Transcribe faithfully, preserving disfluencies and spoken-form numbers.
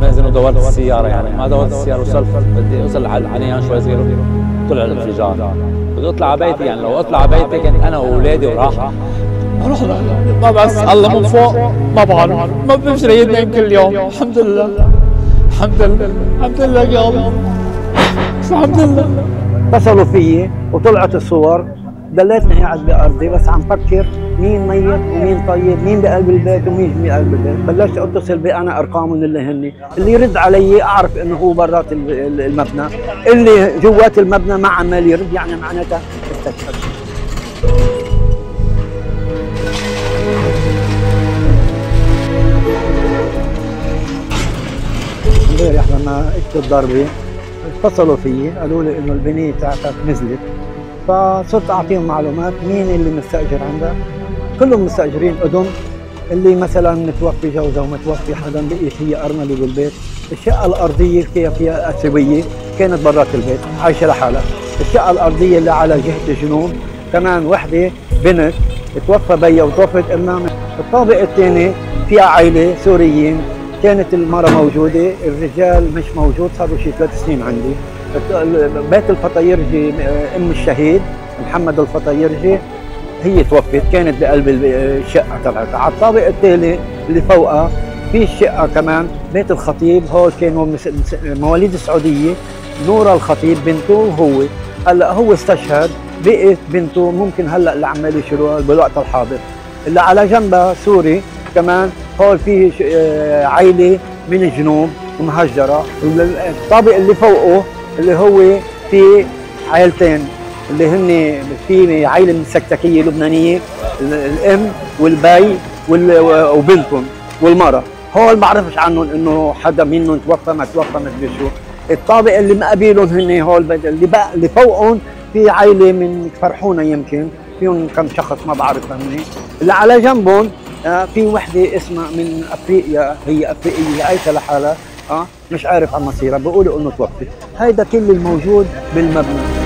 البنزين ودورت السياره، يعني ما دورت السياره وصلت بدي اوصل على العنيان شوي صغير طلع الانفجار. بدي اطلع على بيتي، يعني لو اطلع على بيتي كنت انا واولادي وراح اروح ما بس الله من فوق ما بعرف، ما بمشي يدنا كل يوم. الحمد لله الحمد لله الحمد لله يا الله الحمد لله. اتصلوا فيي وطلعت الصور، ضليتني قاعد بارضي بس عم فكر مين ميت ومين طيب، مين بقلب البيت ومين بقلب البيت. بلشت اتصل بانا ارقامهم اللي هني، اللي يرد علي اعرف انه هو برات المبنى، اللي جوات المبنى ما عمال يرد يعني معناتها استشهد. امبارح لما اجت الضربه اتصلوا فيي قالوا لي انه البنيه تاعتك نزلت، فصرت اعطيهم معلومات مين اللي مستاجر عندك. كلهم مستاجرين قدم، اللي مثلا متوفي جوزها ومتوفي حدا بقيت هي ارمله بالبيت. الشقه الارضيه فيها فيها اسيويه كانت برات البيت عايشه لحالها. الشقه الارضيه اللي على جهه الجنوب كمان وحده بنت توفى بيها وتوفت امها. الطابق الثاني فيها عائله سوريين، كانت المرأة موجودة، الرجال مش موجود، صاروا شي ثلاث سنين عندي. بيت الفطيرجي ام الشهيد محمد الفطيرجي هي توفت، كانت بقلب الشقة تبعتها. على الطابق التالي اللي فوقها في الشقة كمان بيت الخطيب، هول كانوا مواليد السعودية، نورة الخطيب بنته وهو. هلا هو استشهد، بقت بنته ممكن هلا اللي عمال يشيلوها بالوقت الحاضر. اللي على جنبها سوري كمان، هول فيه عائلة من الجنوب مهجرة. الطابق اللي فوقه اللي هو في عائلتين اللي هن في عائلة من السكتكية لبنانية، الأم والبي وبنتهم والمرأة. هول ما بعرفش عنهم انه حدا منهم توفى ما توفى ما ادري شو. الطابق اللي مقابلهم هن هول اللي بقى اللي فوقهم في عائلة من فرحونة، يمكن فيهم كم شخص ما بعرف هن. اللي على جنبهم آه في وحده اسمها من افريقيا، هي افريقيه عايشه لحالها، اه مش عارف عن مصيرها، بيقولوا انه توفت. هيدا كل الموجود بالمبنى.